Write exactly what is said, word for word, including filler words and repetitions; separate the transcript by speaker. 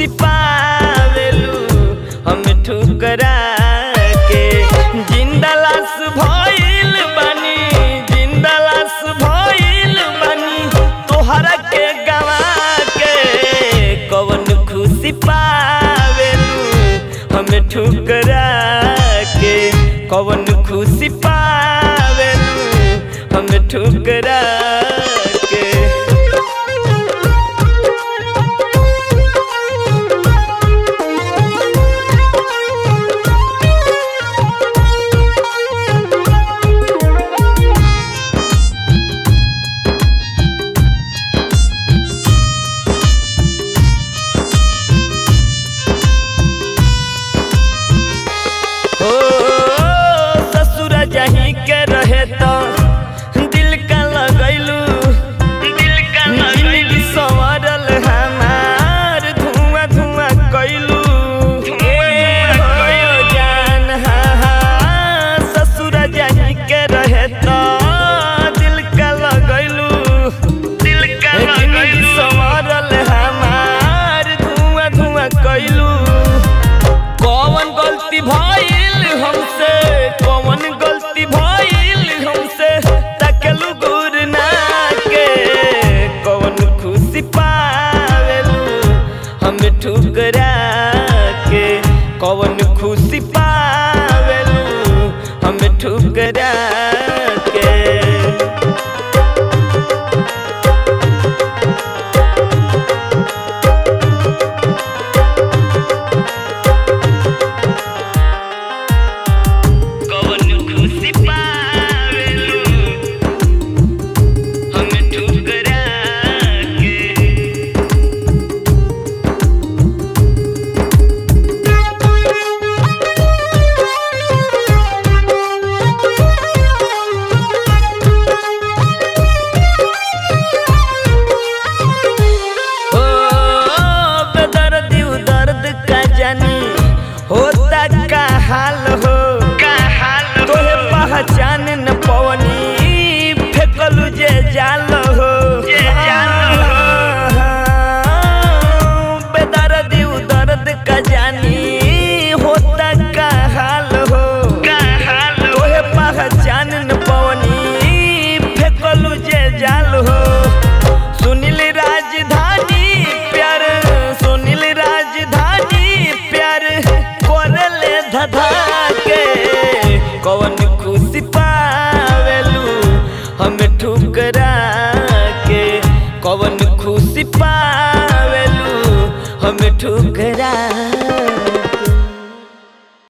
Speaker 1: खुशी पावेलू हम ठुकरा के। जिंदा लाश भइल बानी जिंदा लाश भइल बानी तोहरा के गवा के। कवन खुशी पावेलू हम ठुकरा के। कवन खुशी पावेलू हम ठुकरा के। जहीं के रहे तो दिल का लगैलू दिल का लगैलू संवरल हमार धुआं धुआं कैलू जान। हाँ ससुर जहीं के रहे तो दिल का लगैलू दिल का लगैलू संवरल हमार धुआं धुआं कैलू। कौन गलती भइल हमसे कौन गलती भइल हमसे तकलू गुर ना के। कौन खुशी पावेलू हम ठुकरा के। कौन खुशी पावेलू हम ठुकरा के। होता का हाल हो का हाल तोहे पहचान न पवनी फेकलू जे जाल हो जे जाल हो। बेदर्दी दर्द का जानी होता का हाल हो का हाल तोहे पहचान न पवनी फेकलू जे जाल हो। सुनील राजधानी प्यार सुनील राजधानी प्यार धधा के। कौन खुशी पावेलू हम ठुकरा के। कौन खुशी पावेलू हम ठुकरा